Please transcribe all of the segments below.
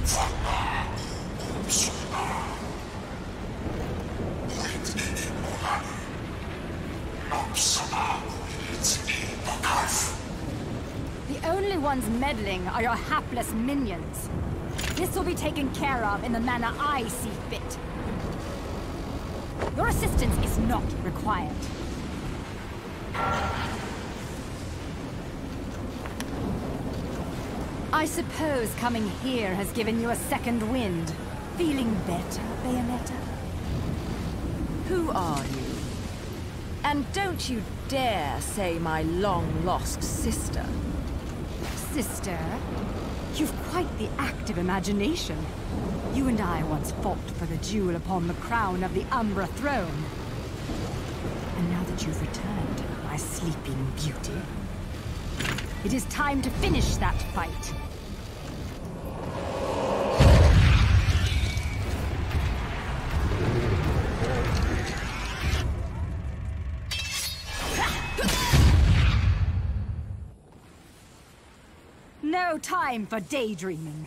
The only ones meddling are your hapless minions. This will be taken care of in the manner I see fit. Your assistance is not required. I suppose coming here has given you a second wind. Feeling better, Bayonetta? Who are you? And don't you dare say my long-lost sister. Sister? You've quite the active imagination. You and I once fought for the jewel upon the crown of the Umbra throne. And now that you've returned, my sleeping beauty, it is time to finish that fight. No time for daydreaming.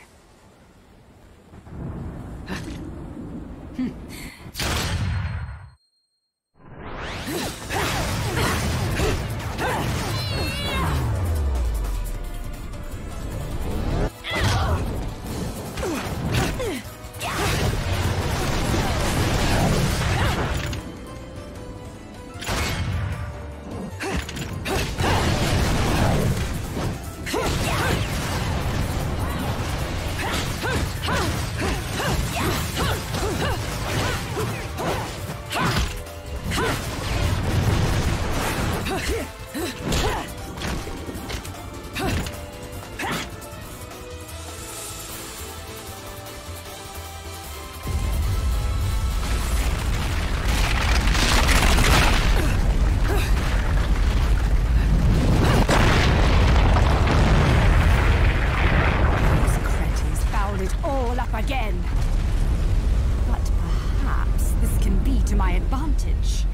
Again. But perhaps this can be to my advantage.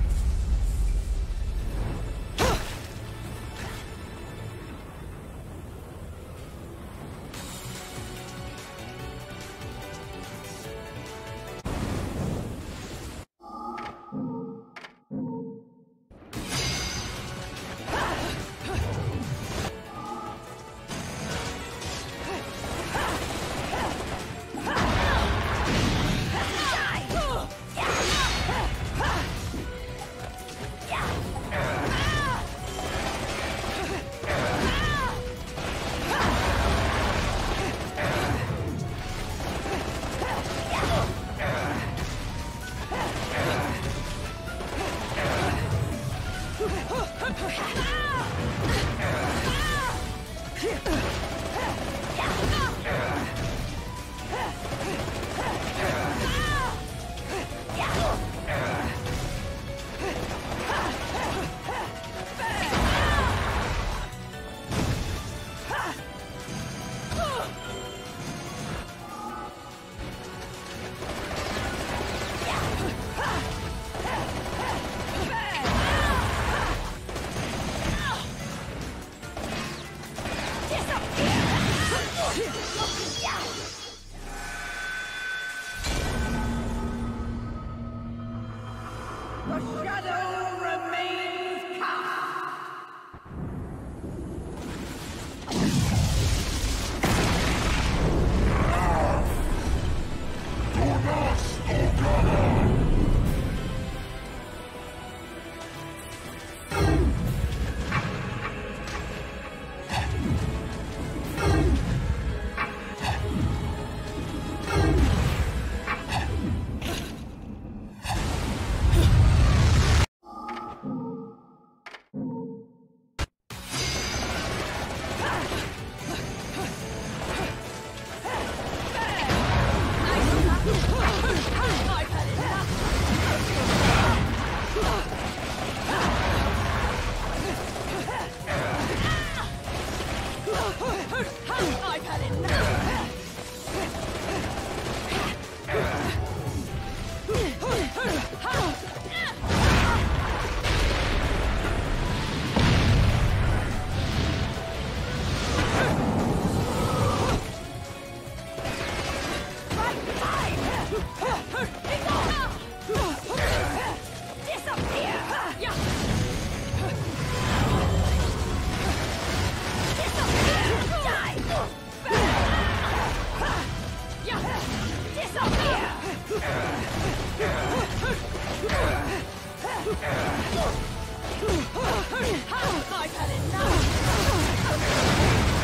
I've had enough!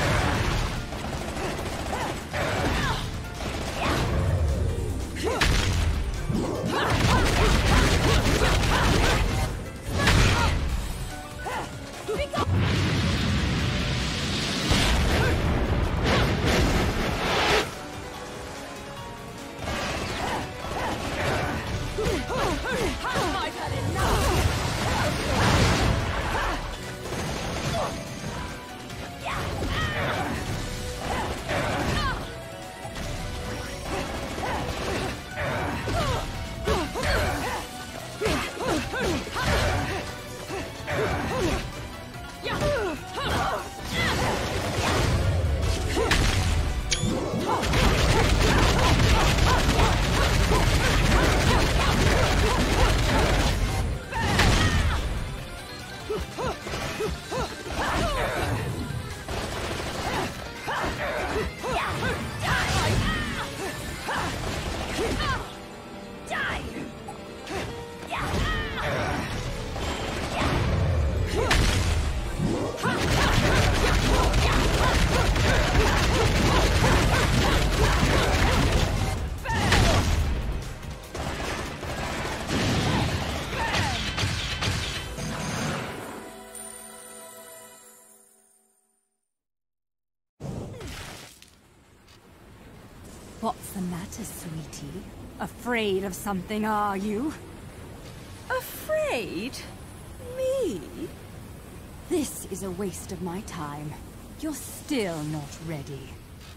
What's the matter, sweetie? Afraid of something, are you? Afraid? Me? This is a waste of my time. You're still not ready.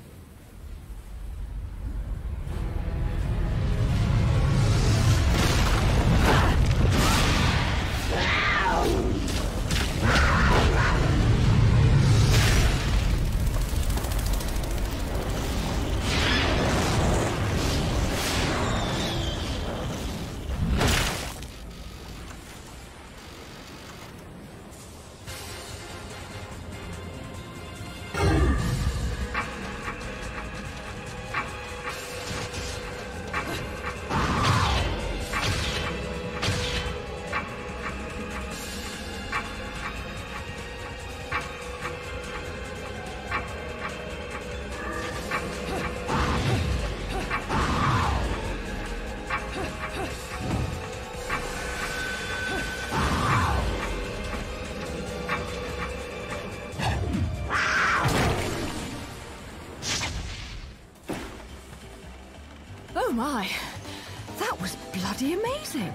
Oh my, that was bloody amazing.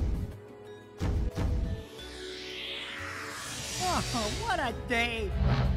Oh, what a day!